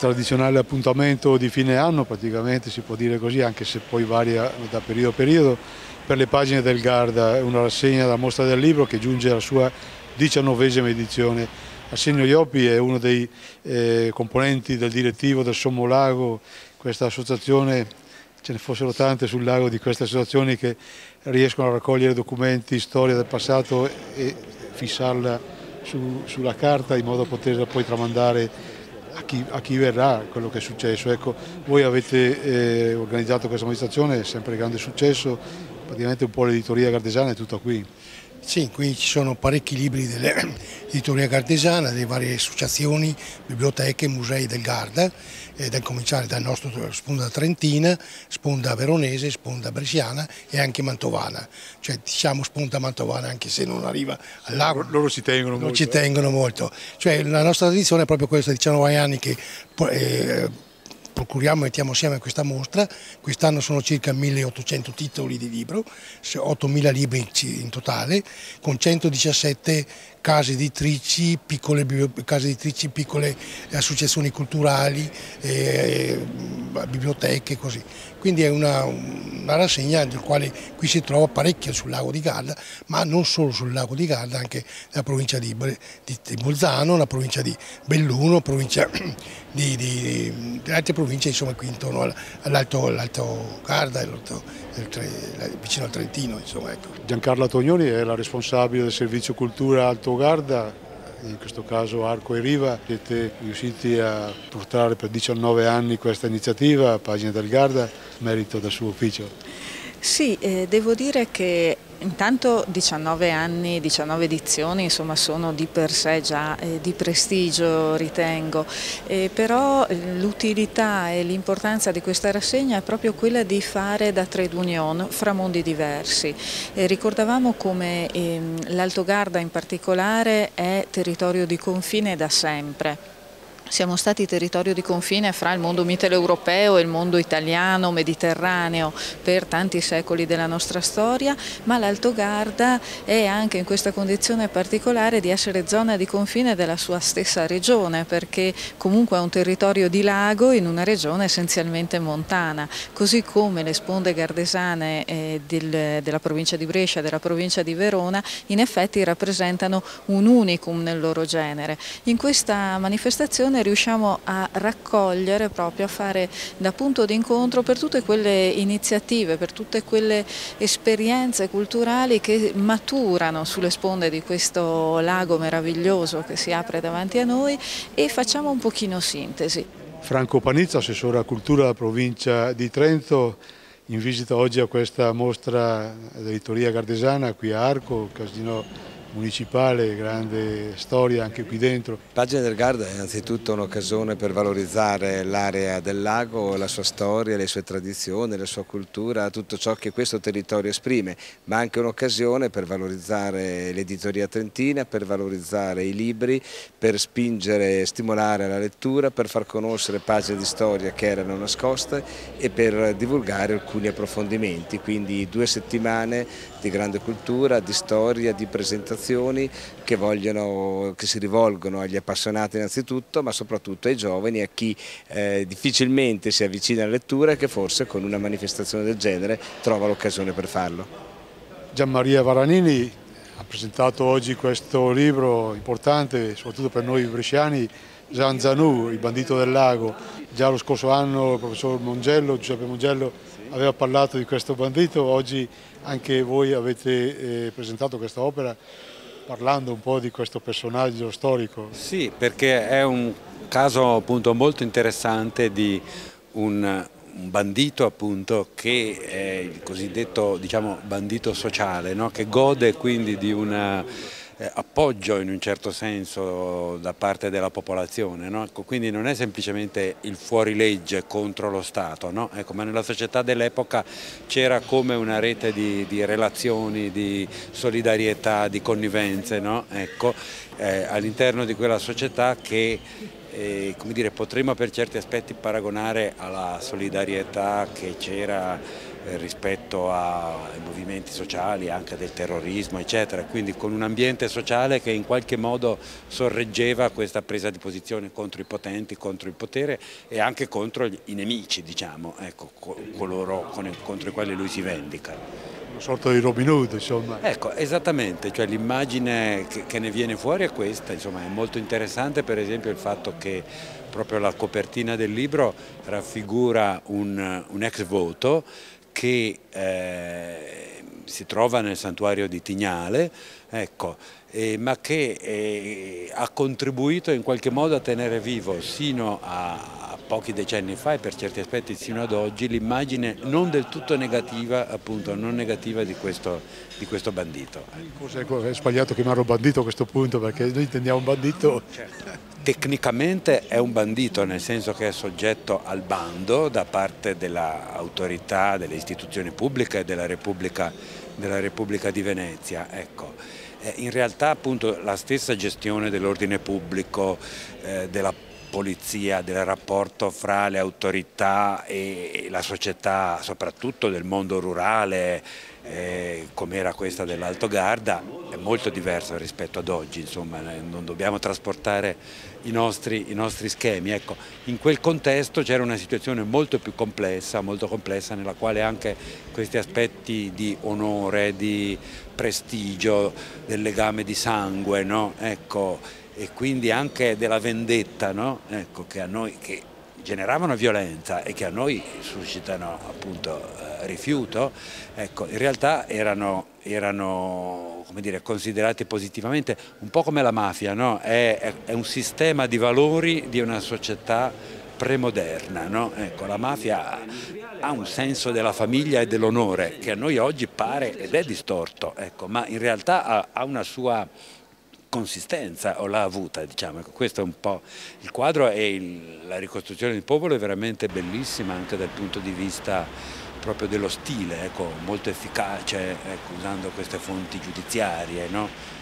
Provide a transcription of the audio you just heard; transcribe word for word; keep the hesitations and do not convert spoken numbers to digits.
tradizionale appuntamento di fine anno, praticamente si può dire così, anche se poi varia da periodo a periodo, per le pagine del Garda, è una rassegna della Mostra del Libro che giunge alla sua diciannovesima edizione. Arsenio Iopi è uno dei eh, componenti del direttivo del Sommo Lago, questa associazione, ce ne fossero tante sul lago di queste associazioni che riescono a raccogliere documenti, storia del passato e fissarla su, sulla carta in modo da poterla poi tramandare a chi, a chi verrà quello che è successo. Ecco, voi avete eh, organizzato questa manifestazione, sempre grande successo, praticamente un po' l'editoria gardesana è tutta qui. Sì, qui ci sono parecchi libri dell'editoria gardesana, delle varie associazioni, biblioteche, musei del Garda, eh, da cominciare dal nostro sponda trentina, sponda veronese, sponda bresciana e anche mantovana. Cioè diciamo sponda mantovana anche se non arriva al lago. Loro ci tengono non molto. ci tengono molto. Cioè la nostra tradizione è proprio questa, diciannove anni che eh, procuriamo e mettiamo assieme a questa mostra. Quest'anno sono circa milleottocento titoli di libro, ottomila libri in totale, con centodiciassette case editrici, piccole case editrici, piccole associazioni culturali, eh, biblioteche, così. Quindi è una, una rassegna nel quale qui si trova parecchio sul lago di Garda, ma non solo sul lago di Garda, anche nella provincia di, di, di Bolzano, la provincia di Belluno, la provincia di, di, di altre province, insomma, qui intorno all'Alto Garda, vicino al Trentino. Insomma, ecco. Giancarla Tognoni è la responsabile del servizio cultura Alto Garda, in questo caso Arco e Riva. Siete riusciti a portare per diciannove anni questa iniziativa, Pagine del Garda, merito del suo ufficio. Sì, eh, devo dire che intanto diciannove anni, diciannove edizioni, insomma, sono di per sé già eh, di prestigio, ritengo, eh, però l'utilità e l'importanza di questa rassegna è proprio quella di fare da trade union fra mondi diversi. Eh, ricordavamo come ehm, l'Alto Garda in particolare è territorio di confine da sempre. Siamo stati territorio di confine fra il mondo mitteleuropeo e il mondo italiano, mediterraneo, per tanti secoli della nostra storia, ma l'Alto Garda è anche in questa condizione particolare di essere zona di confine della sua stessa regione, perché comunque è un territorio di lago in una regione essenzialmente montana, così come le sponde gardesane eh, del, della provincia di Brescia e della provincia di Verona in effetti rappresentano un unicum nel loro genere. In questa manifestazione riusciamo a raccogliere, proprio a fare da punto d'incontro per tutte quelle iniziative, per tutte quelle esperienze culturali che maturano sulle sponde di questo lago meraviglioso che si apre davanti a noi, e facciamo un pochino sintesi. Franco Panizza, assessore alla cultura della provincia di Trento, in visita oggi a questa mostra dell'editoria gardesana qui a Arco, casino municipale, grande storia anche qui dentro. Pagine del Garda è innanzitutto un'occasione per valorizzare l'area del lago, la sua storia, le sue tradizioni, la sua cultura, tutto ciò che questo territorio esprime, ma anche un'occasione per valorizzare l'editoria trentina, per valorizzare i libri, per spingere e stimolare la lettura, per far conoscere pagine di storia che erano nascoste e per divulgare alcuni approfondimenti, quindi due settimane di grande cultura, di storia, di presentazioni che, vogliono, che si rivolgono agli appassionati innanzitutto, ma soprattutto ai giovani, a chi eh, difficilmente si avvicina alla lettura e che forse con una manifestazione del genere trova l'occasione per farlo. Gianmaria Varanini ha presentato oggi questo libro importante, soprattutto per noi bresciani, Jean Zanou, Il bandito del lago. Già lo scorso anno il professor Mongello, Giuseppe Mongello, aveva parlato di questo bandito, oggi anche voi avete eh, presentato questa opera parlando un po' di questo personaggio storico. Sì, perché è un caso appunto molto interessante di un, un bandito appunto che è il cosiddetto, diciamo, bandito sociale, no? Che gode quindi di un eh, appoggio in un certo senso da parte della popolazione, no? Ecco, quindi non è semplicemente il fuorilegge contro lo Stato, no? Ecco, ma nella società dell'epoca c'era come una rete di, di relazioni, di solidarietà, di connivenze, no? Ecco, eh, all'interno di quella società che e, come dire, potremmo per certi aspetti paragonare alla solidarietà che c'era eh, rispetto ai movimenti sociali, anche del terrorismo, eccetera, quindi con un ambiente sociale che in qualche modo sorreggeva questa presa di posizione contro i potenti, contro il potere e anche contro i nemici, diciamo, ecco, coloro contro i quali lui si vendica. Una sorta di Robin Hood, insomma. Ecco, esattamente, cioè l'immagine che, che ne viene fuori è questa, insomma, è molto interessante per esempio il fatto che proprio la copertina del libro raffigura un, un ex voto che eh, si trova nel santuario di Tignale, ecco, eh, ma che eh, ha contribuito in qualche modo a tenere vivo sino a pochi decenni fa e per certi aspetti sino ad oggi l'immagine non del tutto negativa, appunto non negativa di questo, di questo bandito. Forse è sbagliato chiamarlo bandito a questo punto, perché noi intendiamo un bandito... Certo. Tecnicamente è un bandito, nel senso che è soggetto al bando da parte dell'autorità, delle istituzioni pubbliche e della Repubblica, della Repubblica di Venezia. Ecco. Eh, in realtà appunto la stessa gestione dell'ordine pubblico, eh, della polizia, del rapporto fra le autorità e la società, soprattutto del mondo rurale, eh, come era questa dell'Alto Garda, è molto diversa rispetto ad oggi, insomma, non dobbiamo trasportare i nostri, i nostri schemi. Ecco, in quel contesto c'era una situazione molto più complessa, molto complessa, nella quale anche questi aspetti di onore, di prestigio, del legame di sangue, no? Ecco, e quindi anche della vendetta, no? Ecco, che a noi che generavano violenza e che a noi suscitano appunto eh, rifiuto, ecco, in realtà erano, erano come dire, considerati positivamente, un po' come la mafia, no? È, è, è un sistema di valori di una società premoderna, no? Ecco, la mafia ha un senso della famiglia e dell'onore che a noi oggi pare ed è distorto, ecco, ma in realtà ha, ha una sua consistenza o l'ha avuta, diciamo. Ecco, questo è un po' il quadro e il, la ricostruzione del popolo è veramente bellissima anche dal punto di vista proprio dello stile, ecco, molto efficace, ecco, usando queste fonti giudiziarie, no?